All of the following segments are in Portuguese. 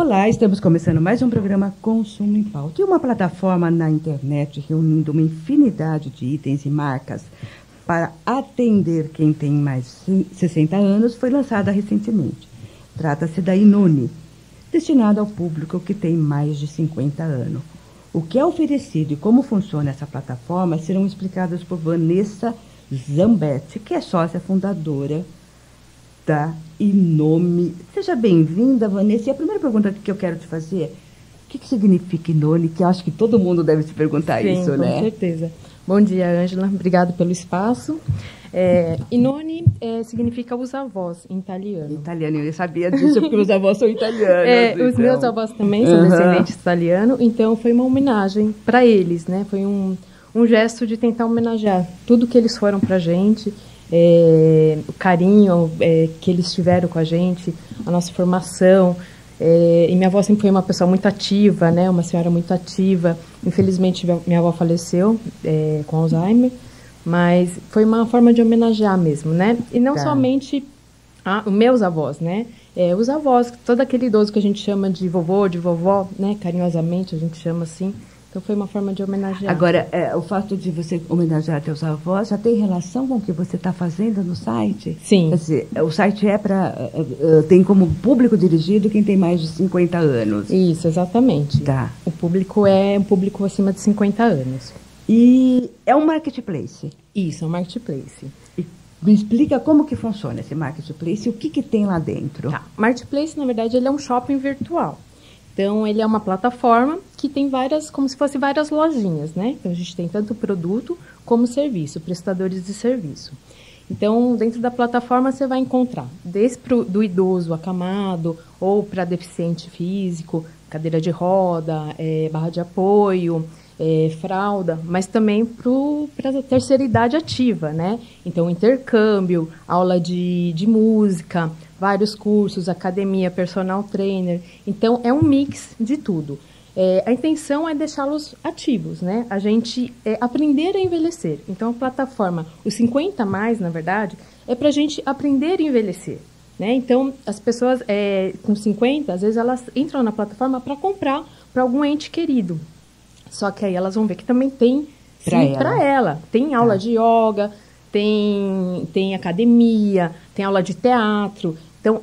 Olá, estamos começando mais um programa Consumo em Pauta. E uma plataforma na internet reunindo uma infinidade de itens e marcas para atender quem tem mais de 60 anos foi lançada recentemente. Trata-se da Inune, destinada ao público que tem mais de 50 anos. O que é oferecido e como funciona essa plataforma serão explicados por Vanessa Zambetti, que é sócia fundadora da Inune. Seja bem-vinda, Vanessa. E a primeira pergunta que eu quero te fazer é: o que significa Inune? Que eu acho que todo mundo deve se perguntar. Sim, isso, né? Com certeza. Bom dia, Ângela. Obrigada pelo espaço. Inune significa os avós, em italiano. Italiano, eu sabia disso porque meus avós são italianos. Os meus avós também são descendentes italianos, então foi uma homenagem para eles, né? Foi um gesto de tentar homenagear tudo que eles foram para a gente, o carinho que eles tiveram com a gente, a nossa formação. E minha avó sempre foi uma pessoa muito ativa, né? Uma senhora muito ativa. Infelizmente, minha avó faleceu com Alzheimer, mas foi uma forma de homenagear mesmo, né? E não somente os meus avós, né? Os avós, todo aquele idoso que a gente chama de vovô, de vovó, né? Carinhosamente a gente chama assim. Então foi uma forma de homenagear. Agora, o fato de você homenagear teus avós já tem relação com o que você está fazendo no site? Sim. Quer dizer, o site tem como público dirigido quem tem mais de 50 anos. Isso, exatamente. Tá. O público é um público acima de 50 anos. E é um marketplace? Isso, é um marketplace. E me explica como que funciona esse marketplace e o que tem lá dentro. Tá. Marketplace, na verdade, ele é um shopping virtual. Então, ele é uma plataforma que tem várias, como se fossem várias lojinhas, né? Então, a gente tem tanto produto como serviço, prestadores de serviço. Então, dentro da plataforma, você vai encontrar, desde do idoso acamado ou para deficiente físico, cadeira de roda, barra de apoio, fralda, mas também para a terceira idade ativa, né? Então, intercâmbio, aula de música, vários cursos, academia, personal trainer. Então, é um mix de tudo. A intenção é deixá-los ativos, né? A gente aprender a envelhecer. Então, a plataforma, os 50 mais, na verdade, é para a gente aprender a envelhecer, né? Então, as pessoas com 50, às vezes elas entram na plataforma para comprar para algum ente querido. Só que aí elas vão ver que também tem para ela. Tem aula de yoga, tem academia, tem aula de teatro. Então,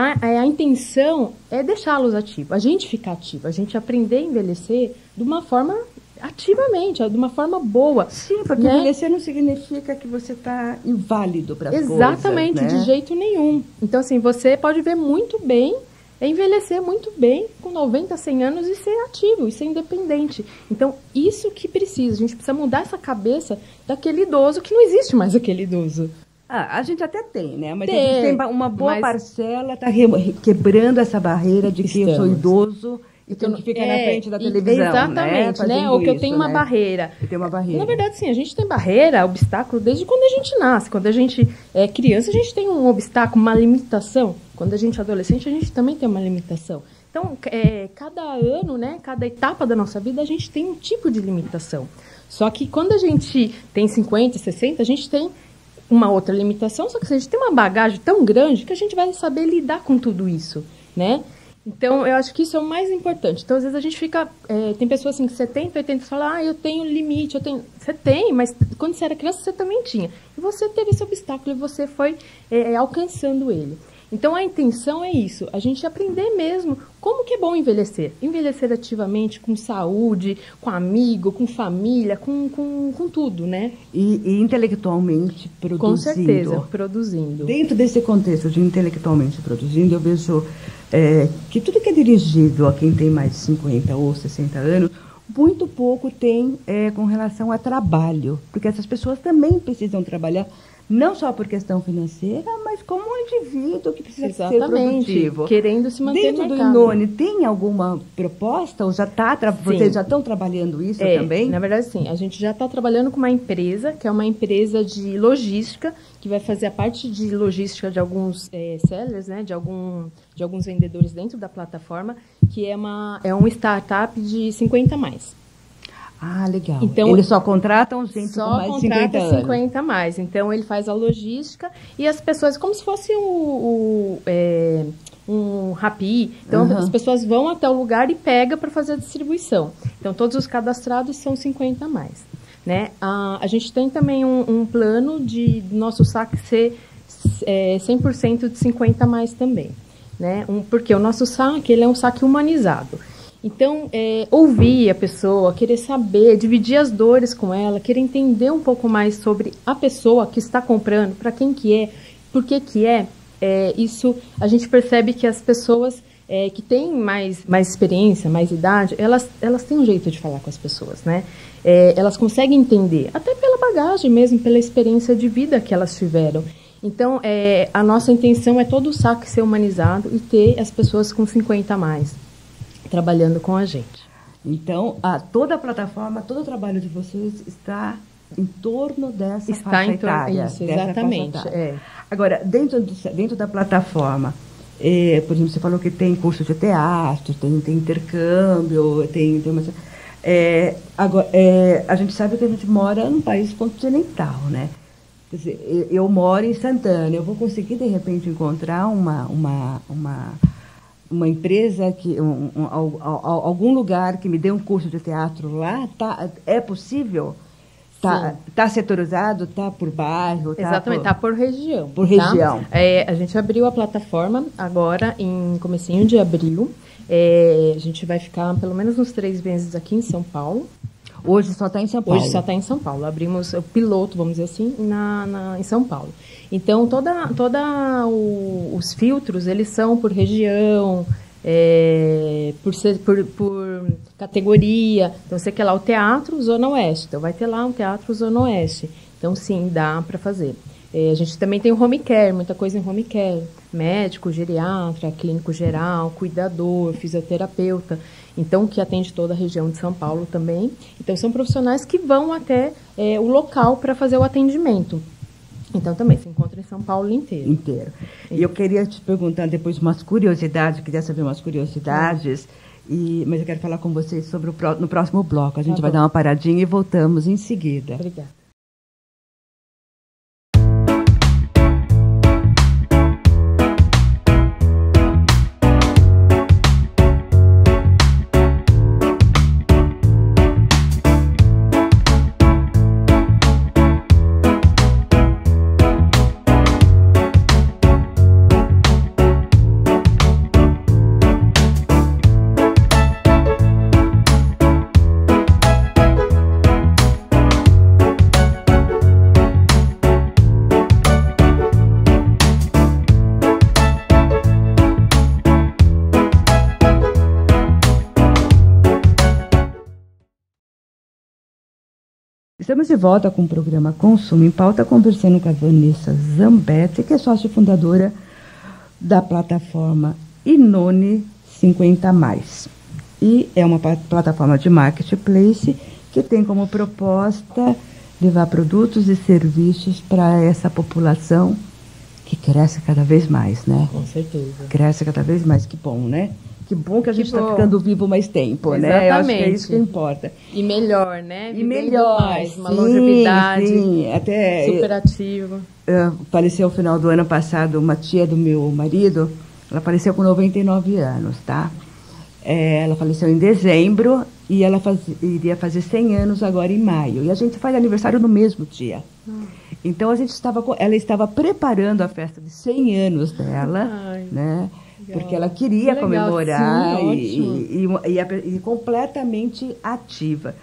a intenção é deixá-los ativos, a gente ficar ativo, a gente aprender a envelhecer de uma forma ativamente, de uma forma boa. Sim, porque envelhecer não significa que você está inválido para as coisas. Exatamente, né? De jeito nenhum. Então, assim, você pode ver muito bem, envelhecer muito bem com 90, 100 anos e ser ativo, e ser independente. Então, isso que precisa, a gente precisa mudar essa cabeça daquele idoso que não existe mais aquele idoso. A gente até tem, né? Mas a gente tem uma boa parcela, está quebrando essa barreira de que eu sou idoso e tenho que ficar na frente da televisão. Exatamente, né? Ou que eu tenho uma barreira. Eu tenho uma barreira. Na verdade, sim, a gente tem barreira, obstáculo, desde quando a gente nasce. Quando a gente é criança, a gente tem um obstáculo, uma limitação. Quando a gente é adolescente, a gente também tem uma limitação. Então, cada ano, né? Cada etapa da nossa vida, a gente tem um tipo de limitação. Só que quando a gente tem 50, 60, a gente tem uma outra limitação, só que a gente tem uma bagagem tão grande que a gente vai saber lidar com tudo isso, né? Então, eu acho que isso é o mais importante. Então, às vezes a gente fica... tem pessoas assim, que 70, 80, falam, eu tenho limite, eu tenho... Você tem, mas quando você era criança, você também tinha. E você teve esse obstáculo e você foi alcançando ele. Então, a intenção é isso, a gente aprender mesmo como que é bom envelhecer. Envelhecer ativamente, com saúde, com amigo, com família, com tudo, né? E intelectualmente produzindo. Com certeza, produzindo. Dentro desse contexto de intelectualmente produzindo, eu vejo que tudo que é dirigido a quem tem mais de 50 ou 60 anos, muito pouco tem com relação a trabalho. Porque essas pessoas também precisam trabalhar, não só por questão financeira, mas como um indivíduo que precisa ser produtivo. Querendo se manter Dentro do Inune, tem alguma proposta? Ou vocês já estão trabalhando isso também? Na verdade, sim. A gente já está trabalhando com uma empresa, que é uma empresa de logística, que vai fazer a parte de logística de alguns sellers, né, de alguns vendedores dentro da plataforma, que é um startup de 50 mais. Ah, legal. Então, eles só contratam gente com mais de 50 anos. Só contrata 50 mais. Então, ele faz a logística e as pessoas, como se fosse um Rappi. Então, as pessoas vão até o lugar e pegam para fazer a distribuição. Então, todos os cadastrados são 50 a mais. Né? A gente tem também um plano de nosso saque ser 100% de 50 a mais também. Né? Porque o nosso saque ele é um saque humanizado. Então, ouvir a pessoa, querer saber, dividir as dores com ela, querer entender um pouco mais sobre a pessoa que está comprando, para quem que é, por que é, isso a gente percebe que as pessoas que têm mais experiência, mais idade, elas têm um jeito de falar com as pessoas, né? Elas conseguem entender, até pela bagagem mesmo, pela experiência de vida que elas tiveram. Então, a nossa intenção é todo o saque ser humanizado e ter as pessoas com 50 a mais trabalhando com a gente. Então, toda a plataforma, todo o trabalho de vocês está em torno dessa faixa etária. Isso, exatamente. Agora, dentro da plataforma, por exemplo, você falou que tem curso de teatro, tem intercâmbio, tem uma... agora, a gente sabe que a gente mora num país continental, né? Quer dizer, eu moro em Santana, eu vou conseguir, de repente, encontrar uma empresa, algum lugar que me dê um curso de teatro lá? É possível? Está setorizado? Está por bairro? Exatamente, está por região. Por região. A gente abriu a plataforma agora em comecinho de abril. A gente vai ficar pelo menos uns 3 meses aqui em São Paulo. Hoje só está em São Paulo? Hoje só está em São Paulo. Abrimos o piloto, vamos dizer assim, em São Paulo. Então, os filtros, eles são por região, por categoria. Então, você quer lá o teatro Zona Oeste. Então, vai ter lá um teatro Zona Oeste. Então, sim, dá para fazer. A gente também tem o home care, muita coisa em home care. Médico, geriatra, clínico geral, cuidador, fisioterapeuta. Então, que atende toda a região de São Paulo também. Então, são profissionais que vão até o local para fazer o atendimento. Então, também se encontra em São Paulo inteiro. E eu queria te perguntar depois umas curiosidades, queria saber umas curiosidades, mas eu quero falar com vocês sobre no próximo bloco. A gente vai dar uma paradinha e voltamos em seguida. Obrigada. Estamos de volta com o programa Consumo em Pauta, conversando com a Vanessa Zambetti, que é sócia fundadora da plataforma Inone 50+. E é uma plataforma de marketplace que tem como proposta levar produtos e serviços para essa população que cresce cada vez mais, né? Com certeza. Cresce cada vez mais, que bom, né? Que bom que a gente está ficando vivo mais tempo, exatamente, né? Eu acho que é isso que importa. E melhor, né? E melhor, mais, uma longevidade até super ativa. Faleceu no final do ano passado uma tia do meu marido, ela faleceu com 99 anos, tá? Ela faleceu em dezembro e ela iria fazer 100 anos agora em maio. E a gente faz aniversário no mesmo dia. Então, ela estava preparando a festa de 100 anos dela, né? Porque ela queria comemorar, sim, e completamente ativa.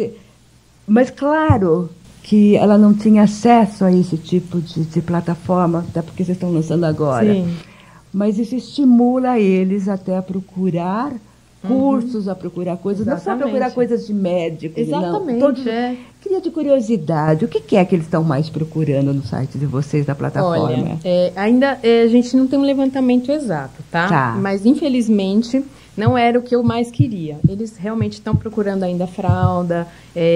Mas, claro, que ela não tinha acesso a esse tipo de plataforma, até porque vocês estão lançando agora. Sim. Mas isso estimula eles até a procurar cursos, a procurar coisas, exatamente, não só procurar coisas de médicos. Exatamente. Não, queria de curiosidade, o que é que eles estão mais procurando no site de vocês, da plataforma? Olha, ainda a gente não tem um levantamento exato, tá? Mas, infelizmente, não era o que eu mais queria. Eles realmente estão procurando ainda fralda,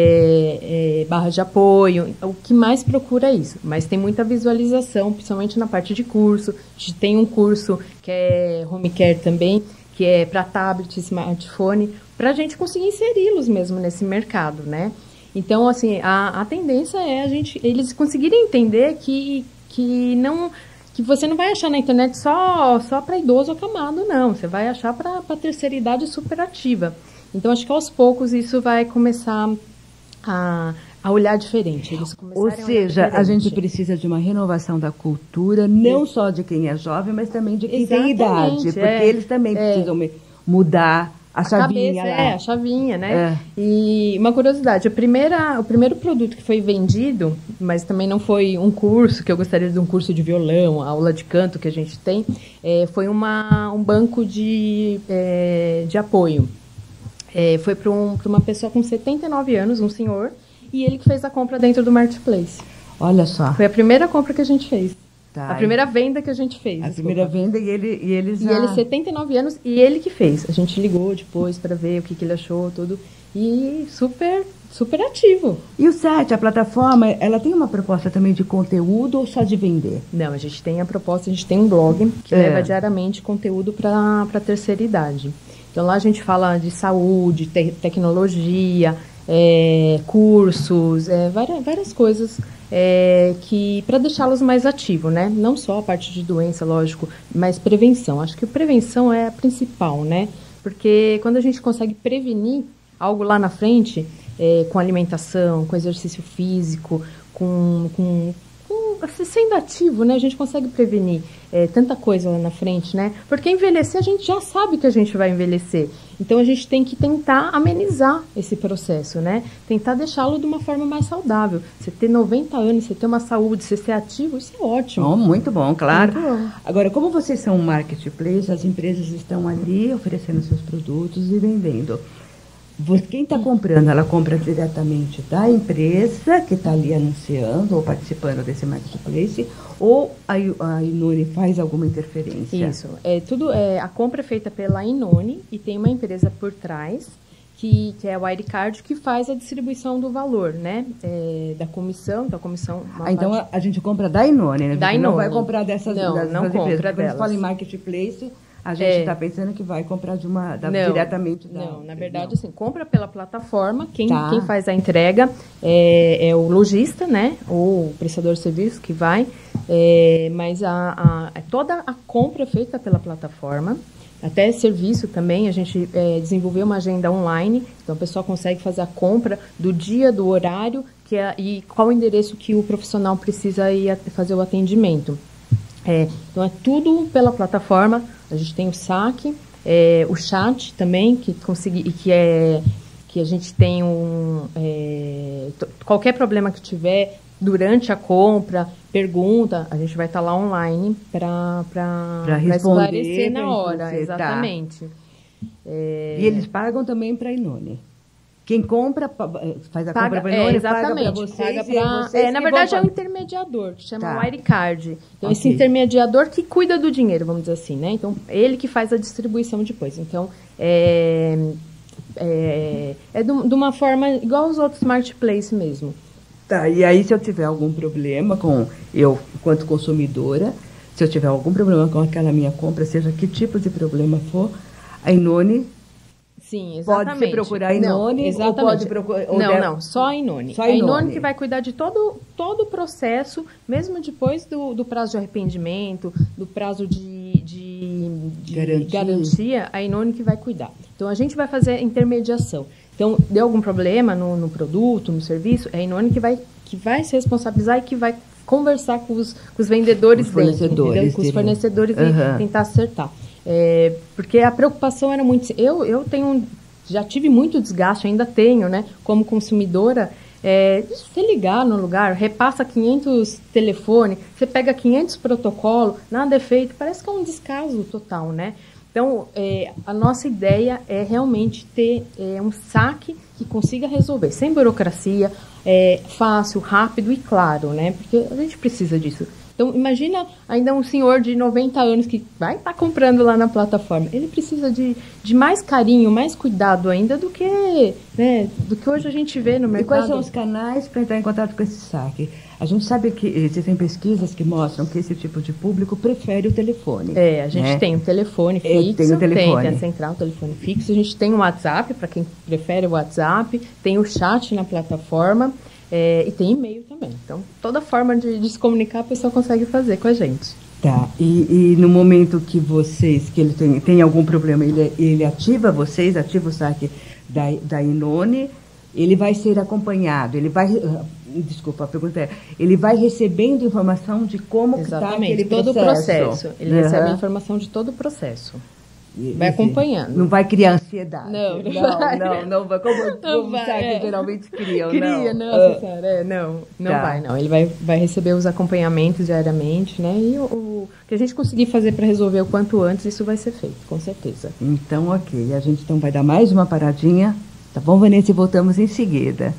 barra de apoio, o que mais procura é isso. Mas tem muita visualização, principalmente na parte de curso. A gente tem um curso que é home care também, que é para tablet, smartphone, para a gente conseguir inseri-los mesmo nesse mercado, né? Então, assim, a tendência é eles conseguirem entender que que você não vai achar na internet só para idoso acamado, não. Você vai achar para terceira idade superativa. Então, acho que aos poucos isso vai começar a olhar diferente. Ou seja, a gente precisa de uma renovação da cultura, não só de quem é jovem, mas também de quem tem idade. Porque eles também precisam mudar a chavinha. A chavinha, né? E uma curiosidade, o primeiro produto que foi vendido, mas também não foi um curso, que eu gostaria de um curso de violão, aula de canto que a gente tem, foi um banco de apoio. Foi para uma pessoa com 79 anos, um senhor, e ele que fez a compra dentro do Marketplace. Olha só. Foi a primeira compra que a gente fez. Tá. A primeira venda que a gente fez. A primeira venda e ele já... E ele, 79 anos, e ele que fez. A gente ligou depois para ver o que ele achou, tudo. E super ativo. E o site, a plataforma, ela tem uma proposta também de conteúdo ou só de vender? Não, a gente tem a proposta, a gente tem um blog que leva diariamente conteúdo para a terceira idade. Então lá a gente fala de saúde, tecnologia, cursos, várias coisas que para deixá-los mais ativos, né? Não só a parte de doença, lógico, mas prevenção. Acho que a prevenção é a principal, né? Porque quando a gente consegue prevenir algo lá na frente, com alimentação, com exercício físico, sendo ativo, né? A gente consegue prevenir tanta coisa lá na frente, né? Porque envelhecer, a gente já sabe que a gente vai envelhecer. Então, a gente tem que tentar amenizar esse processo, né? Tentar deixá-lo de uma forma mais saudável. Você ter 90 anos, você ter uma saúde, você ser ativo, isso é ótimo. Oh, muito bom, claro. Muito bom. Agora, como vocês são um marketplace, as empresas estão ali oferecendo seus produtos e vendendo. Quem está comprando, ela compra diretamente da empresa que está ali anunciando ou participando desse marketplace, ou a Inone faz alguma interferência? Isso. A compra é feita pela Inone e tem uma empresa por trás, que é a Wirecard, que faz a distribuição do valor, né? Da comissão. Então, então a gente compra da Inone, né? Da Inone. Não vai comprar dessas não empresas. Compra Quando a gente fala em delas. Marketplace, a gente está pensando que vai comprar diretamente da... Não, na verdade, assim, compra pela plataforma, quem faz a entrega é o lojista, né, ou o prestador de serviço que vai, mas toda a compra é feita pela plataforma, até serviço também, a gente desenvolveu uma agenda online, então a pessoa consegue fazer a compra do dia, do horário, e qual o endereço que o profissional precisa ir fazer o atendimento. Então, é tudo pela plataforma. A gente tem o saque, o chat também, que a gente tem qualquer problema que tiver durante a compra, pergunta, a gente vai estar lá online para esclarecer na hora, exatamente. E eles pagam também para a Inone? Quem compra, faz a compra para a Inone, paga para vocês. Na verdade, é um intermediador, que chama Wirecard. Então, esse intermediador que cuida do dinheiro, vamos dizer assim, né? Então, ele que faz a distribuição depois. Então, de uma forma igual aos outros marketplaces mesmo. Tá, e aí se eu tiver algum problema enquanto consumidora, se eu tiver algum problema com aquela minha compra, seja que tipo de problema for, a Inone... Sim, exatamente. Pode procurar a Inone ou pode procurar... Não, só a Inone. A Inone que vai cuidar de todo o processo, mesmo depois do prazo de arrependimento, do prazo de garantia, a Inone que vai cuidar. Então, a gente vai fazer a intermediação. Então, deu algum problema no produto, no serviço, é a Inone que vai se responsabilizar e que vai conversar com os vendedores com os fornecedores e tentar acertar. Porque a preocupação era muito... Eu já tive muito desgaste, ainda tenho, né? Como consumidora, você ligar no lugar, repassa 500 telefones, você pega 500 protocolos, nada é feito, parece que é um descaso total, né? Então, a nossa ideia é realmente ter um saque que consiga resolver, sem burocracia, fácil, rápido e claro, né? Porque a gente precisa disso. Então, imagina ainda um senhor de 90 anos que vai estar comprando lá na plataforma. Ele precisa de mais carinho, mais cuidado ainda do que hoje a gente vê no mercado. E quais são os canais para entrar em contato com esse saque? A gente sabe que existem pesquisas que mostram que esse tipo de público prefere o telefone. A gente tem o telefone fixo, tem a central, telefone fixo. A gente tem o WhatsApp, para quem prefere o WhatsApp. Tem o chat na plataforma. E tem e-mail também. Então, toda forma de se comunicar, a pessoa consegue fazer com a gente. Tá, e no momento que ele tem algum problema, ele ativa vocês, ativa o site da Inone, ele vai ser acompanhado, desculpa, a pergunta ele vai recebendo informação de como está aquele todo o processo. Ele recebe a informação de todo o processo. Vai acompanhando. Não vai criar ansiedade. Não vai. Como geralmente criam. Não vai. Ele vai receber os acompanhamentos diariamente, né? E o que a gente conseguir fazer para resolver o quanto antes, isso vai ser feito, com certeza. Então, ok. A gente então vai dar mais uma paradinha. Tá bom, Vanessa? E voltamos em seguida.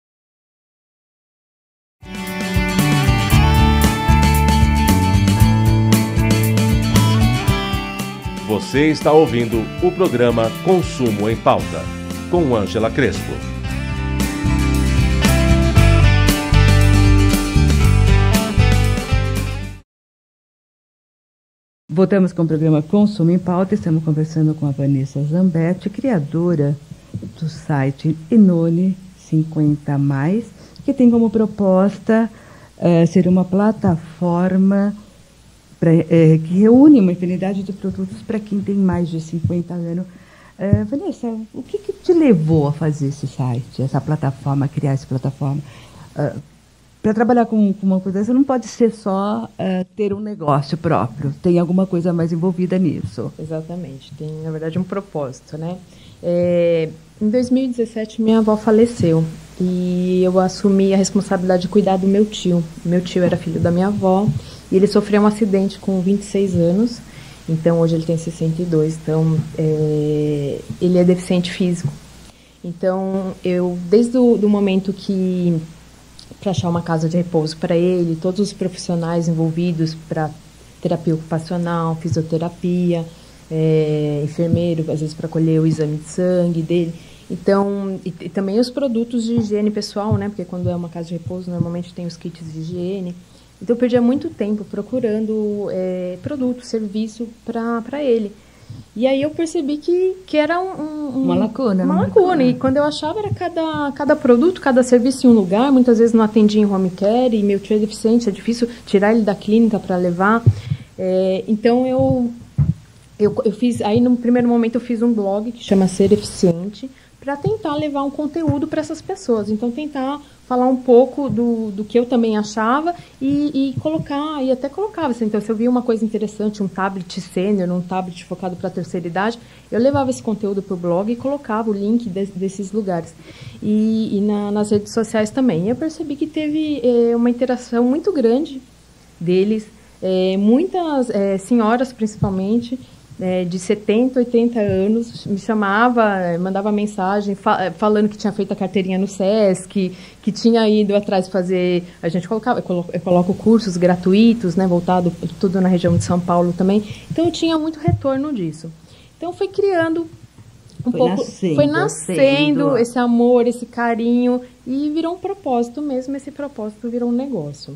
Você está ouvindo o programa Consumo em Pauta, com Ângela Crespo. Voltamos com o programa Consumo em Pauta. Estamos conversando com a Vanessa Zambetti, criadora do site Inone 50+, que tem como proposta ser uma plataforma que reúne uma infinidade de produtos para quem tem mais de 50 anos. Vanessa, o que te levou a fazer esse site, essa plataforma, a criar essa plataforma? Para trabalhar com uma coisa, você não pode ser só ter um negócio próprio, tem alguma coisa mais envolvida nisso. Exatamente, tem, na verdade, um propósito, né? Em 2017, minha avó faleceu e eu assumi a responsabilidade de cuidar do meu tio. Meu tio era filho da minha avó e ele sofreu um acidente com 26 anos, então hoje ele tem 62, então ele é deficiente físico. Então, desde o momento que, para achar uma casa de repouso para ele, todos os profissionais envolvidos para terapia ocupacional, fisioterapia, enfermeiro, às vezes para colher o exame de sangue dele. Então, e também os produtos de higiene pessoal, né? Porque quando é uma casa de repouso, normalmente tem os kits de higiene. Então, eu perdia muito tempo procurando produto, serviço para ele. E aí eu percebi que era uma lacuna. Uma lacuna. E quando eu achava, era cada produto, cada serviço em um lugar. Muitas vezes não atendia em home care e meu tio é deficiente, é difícil tirar ele da clínica para levar. Então, eu fiz... Aí, no primeiro momento, eu fiz um blog que chama Ser Eficiente, para tentar levar um conteúdo para essas pessoas. Então, tentar falar um pouco do que eu também achava e colocar, e até colocava. Assim, então, se eu via uma coisa interessante, um tablet sênior, um tablet focado para a terceira idade, eu levava esse conteúdo para o blog e colocava o link desses lugares. E nas redes sociais também. E eu percebi que teve uma interação muito grande deles, muitas senhoras, principalmente, de 70, 80 anos, me chamava, mandava mensagem falando que tinha feito a carteirinha no SESC, que tinha ido atrás fazer... A gente eu coloco cursos gratuitos, né, voltado tudo na região de São Paulo também. Então, eu tinha muito retorno disso. Então, foi criando foi nascendo esse amor, esse carinho, e virou um propósito mesmo. Esse propósito virou um negócio.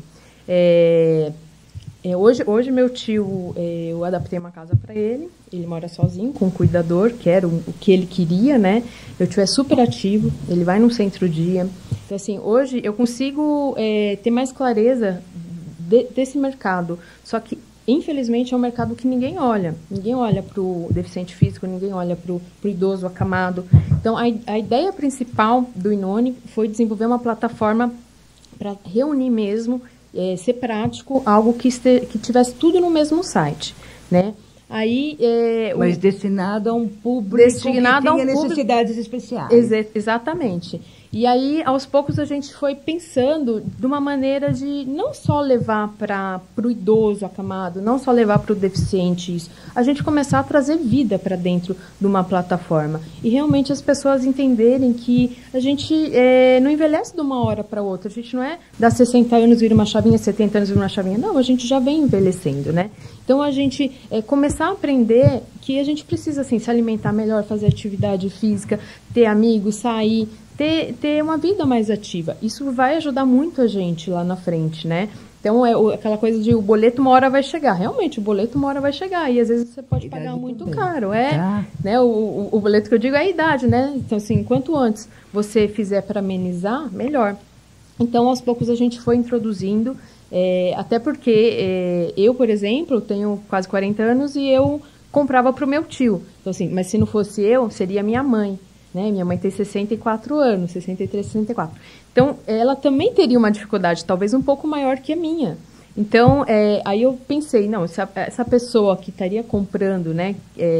Hoje meu tio, eu adaptei uma casa para ele mora sozinho, com um cuidador, que era o que ele queria, né? Meu tio é super ativo, ele vai num centro-dia. Então, assim, hoje eu consigo ter mais clareza desse mercado, só que, infelizmente, é um mercado que ninguém olha. Ninguém olha para o deficiente físico, ninguém olha para o idoso acamado. Então, a ideia principal do Inone foi desenvolver uma plataforma para reunir mesmo, ser prático, algo que tivesse tudo no mesmo site, né? Aí, mas destinado a um público que tenha necessidades especiais. Exatamente. E aí, aos poucos, a gente foi pensando de uma maneira de não só levar para o idoso acamado, não só levar para o deficiente isso, a gente começar a trazer vida para dentro de uma plataforma. E realmente as pessoas entenderem que a gente não envelhece de uma hora para outra. A gente não dá 60 anos vira uma chavinha, 70 anos vira uma chavinha. Não, a gente já vem envelhecendo, né? Então, a gente começar a aprender que a gente precisa, assim, se alimentar melhor, fazer atividade física, ter amigos, sair, ter uma vida mais ativa. Isso vai ajudar muito a gente lá na frente, né? Então, aquela coisa de o boleto uma hora vai chegar. Realmente, o boleto uma hora vai chegar. E, às vezes, você pode pagar muito caro. Né? O boleto que eu digo é a idade, né? Então, assim, quanto antes você fizer para amenizar, melhor. Então, aos poucos, a gente foi introduzindo Até porque eu, por exemplo, tenho quase 40 anos e eu comprava para o meu tio. Então, assim, mas se não fosse eu, seria minha mãe. Né? Minha mãe tem 64 anos, 63, 64. Então, ela também teria uma dificuldade, talvez um pouco maior que a minha. Então, aí eu pensei, não, essa pessoa que estaria comprando, né,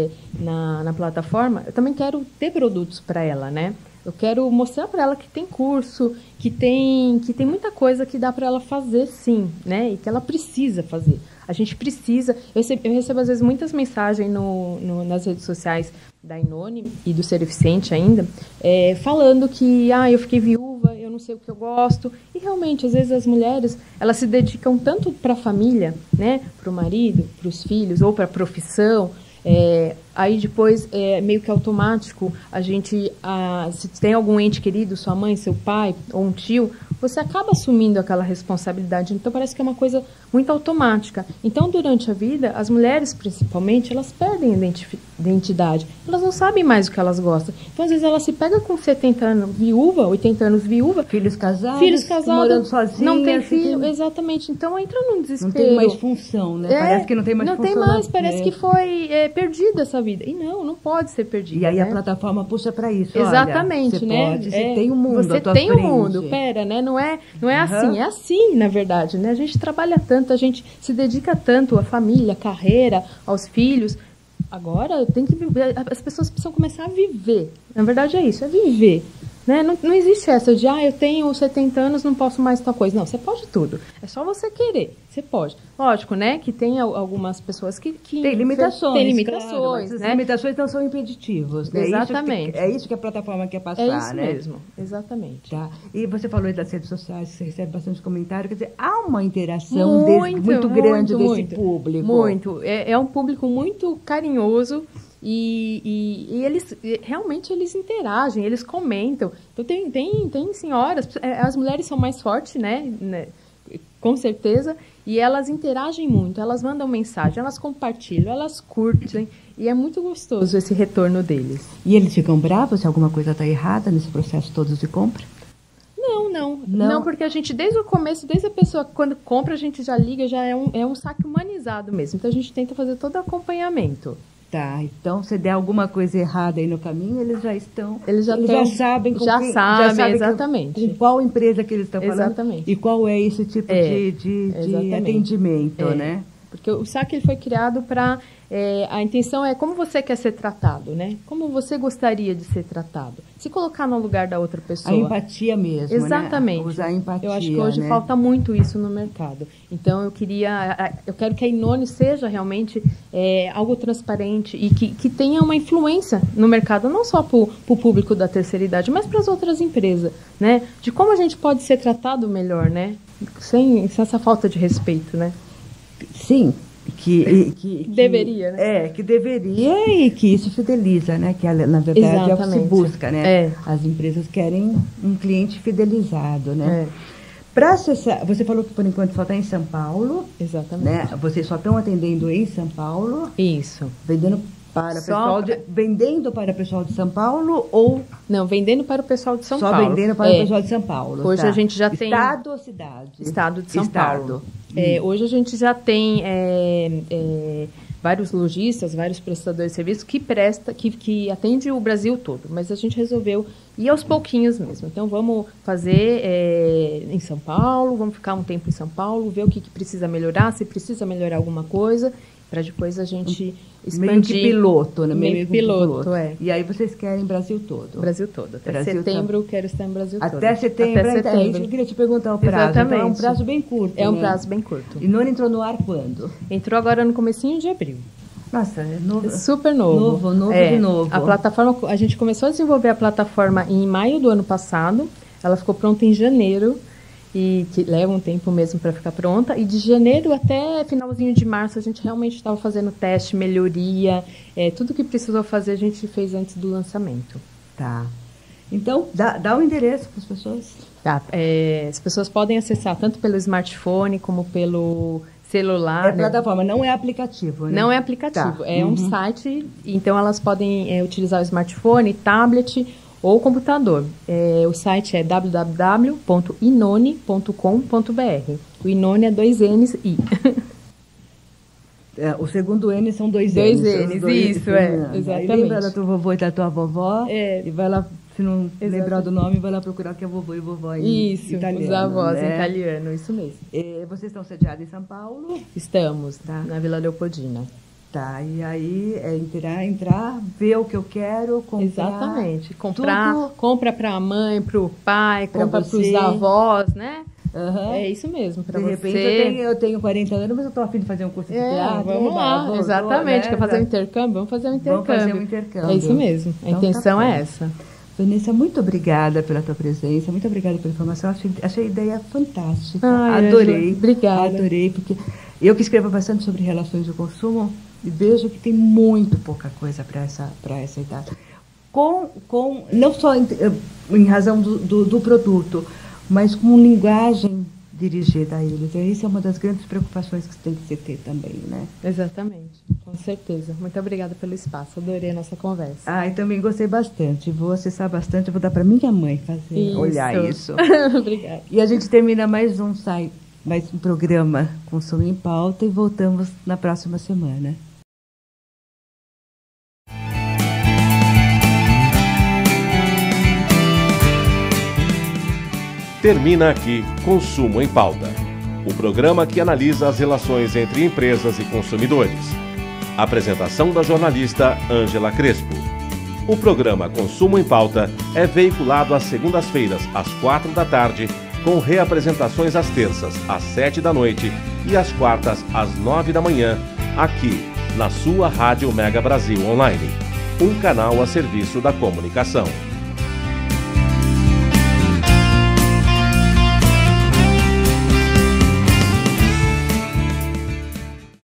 na plataforma, eu também quero ter produtos para ela, né? Eu quero mostrar para ela que tem curso, que tem muita coisa que dá para ela fazer, sim, né? E que ela precisa fazer. A gente precisa... Eu recebo, às vezes, muitas mensagens nas redes sociais da Inone e do Ser Eficiente ainda, falando que, eu fiquei viúva, eu não sei o que eu gosto. E, realmente, às vezes, as mulheres, elas se dedicam tanto para a família, né? Para o marido, para os filhos, ou para a profissão. Aí depois, meio que automático, a gente, se tem algum ente querido, sua mãe, seu pai ou um tio, você acaba assumindo aquela responsabilidade. Então, parece que é uma coisa muito automática. Então, durante a vida, as mulheres, principalmente, elas perdem identidade. Elas não sabem mais o que elas gostam. Então, às vezes, ela se pega com 70 anos viúva, 80 anos viúva. Filhos casados, morando sozinhos. Não tem filho, exatamente. Então, entra num desespero. Não tem mais função, né? Parece que não tem mais função. Não tem mais, parece que foi perdida essa vida. E não pode ser perdida. E aí, né? A plataforma puxa para isso. Exatamente, olha, né? Você tem um mundo Você tem um mundo, pera, né? Não é assim, é assim, na verdade, né? A gente trabalha tanto, a gente se dedica tanto à família, à carreira, aos filhos. Agora, as pessoas precisam começar a viver. Na verdade, é isso, é viver. Né? Não existe essa de, eu tenho 70 anos, não posso mais tal coisa. Não, você pode tudo. É só você querer. Você pode. Lógico, né? Que tem algumas pessoas que tem limitações. Tem limitações, claro, né? As limitações não são impeditivos. Né? Exatamente. É isso que a plataforma quer passar, né? É isso né? mesmo, exatamente. Tá. E você falou aí das redes sociais, você recebe bastante comentário. Quer dizer, há uma interação muito grande desse público. Muito. É um público muito carinhoso. E eles realmente interagem, eles comentam. Então tem senhoras, as mulheres são mais fortes, né? Com certeza, e elas interagem muito, elas mandam mensagem, elas compartilham, elas curtem, e é muito gostoso esse retorno deles. E eles ficam bravos se alguma coisa está errada nesse processo todo de compra? Não, porque a gente, desde o começo, desde a pessoa, quando compra, a gente já liga, já é um saque humanizado mesmo. Então, a gente tenta fazer todo o acompanhamento. Tá, então se der alguma coisa errada aí no caminho, eles já sabem exatamente. Com qual empresa que eles estão falando. Exatamente. E qual é esse tipo de atendimento, né? Porque o saque ele foi criado para... a intenção é como você quer ser tratado, né? Como você gostaria de ser tratado. Se colocar no lugar da outra pessoa. A empatia mesmo, exatamente. Né? Usar a empatia, eu acho que hoje falta muito isso no mercado. Então, eu quero que a Inone seja realmente algo transparente e que tenha uma influência no mercado, não só para o público da terceira idade, mas para as outras empresas, né? De como a gente pode ser tratado melhor, né? Sem essa falta de respeito, né? Sim, que deveria, né? Que deveria e que isso fideliza, né? Que na verdade é o que se busca, né? As empresas querem um cliente fidelizado, né? Para acessar, você falou que por enquanto só está em São Paulo. Exatamente. Né? Vocês só estão atendendo em São Paulo. Isso. Vendendo para o pessoal de São Paulo ou... Não, vendendo para o pessoal de São Paulo. Só vendendo para o pessoal de São Paulo. Hoje a gente já tem... Estado ou cidade? Estado de São Paulo. Hoje a gente já tem vários lojistas, vários prestadores de serviços que atendem o Brasil todo. Mas a gente resolveu ir aos pouquinhos mesmo. Então, vamos fazer em São Paulo, vamos ficar um tempo em São Paulo, ver o que precisa melhorar, se precisa melhorar alguma coisa, para depois a gente expandir. Meio que piloto, né? Meio piloto. E aí vocês querem Brasil todo? Brasil todo. Até setembro quero estar no Brasil todo. Até setembro. Eu queria te perguntar o prazo. Exatamente. Então, é um prazo bem curto. É um prazo bem curto. E Inone entrou no ar quando? Entrou agora no comecinho de abril. Nossa, é novo. Super novo. De novo. A plataforma, a gente começou a desenvolver a plataforma em maio do ano passado. Ela ficou pronta em janeiro. E que leva um tempo mesmo para ficar pronta. E de janeiro até finalzinho de março, a gente realmente estava fazendo teste, melhoria. Tudo que precisou fazer, a gente fez antes do lançamento. Tá. Então, dá o endereço para as pessoas. Tá. As pessoas podem acessar tanto pelo smartphone como pelo celular. É plataforma, não é aplicativo, né? Não é aplicativo, tá. É um site. Então, elas podem utilizar o smartphone, tablet ou computador. O site é www.inone.com.br. O Inone é 2 N's I. O segundo N são 2 N's. Isso, exatamente. Aí lembra da tua vovó e da tua vovó, e vai lá, se não lembrar do nome, vai lá procurar que é vovô e vovó em italiano. Os avós né? em italiano, isso mesmo. Vocês estão sediados em São Paulo? Estamos, na Vila Leopoldina. Tá, e aí é entrar, ver o que eu quero, comprar. Exatamente. Compra para a mãe, para o pai, compra para os avós, né? Uhum. É isso mesmo, para você. De repente eu tenho 40 anos, mas eu estou a fim de fazer um curso de teatro. Vamos lá, exatamente. Quer fazer um intercâmbio? Vamos fazer um intercâmbio. É isso mesmo, a intenção é essa. Vanessa, muito obrigada pela tua presença, muito obrigada pela informação. Achei a ideia fantástica. Ai, adorei. Obrigada. Adorei, porque eu que escrevo bastante sobre relações de consumo, e vejo que tem muito pouca coisa para essa idade. Não só em razão do produto, mas com linguagem dirigida a eles. E isso é uma das grandes preocupações que tem que se ter também, né? Exatamente, com certeza. Muito obrigada pelo espaço, adorei a nossa conversa. Eu também gostei bastante. Vou acessar bastante, vou dar para minha mãe olhar isso. Obrigada. E a gente termina mais um programa Consumo em Pauta e voltamos na próxima semana. Termina aqui Consumo em Pauta, o programa que analisa as relações entre empresas e consumidores. Apresentação da jornalista Ângela Crespo. O programa Consumo em Pauta é veiculado às segundas-feiras, às 4 da tarde, com reapresentações às terças, às 7 da noite e às quartas, às 9 da manhã, aqui, na sua Rádio Mega Brasil Online, um canal a serviço da comunicação.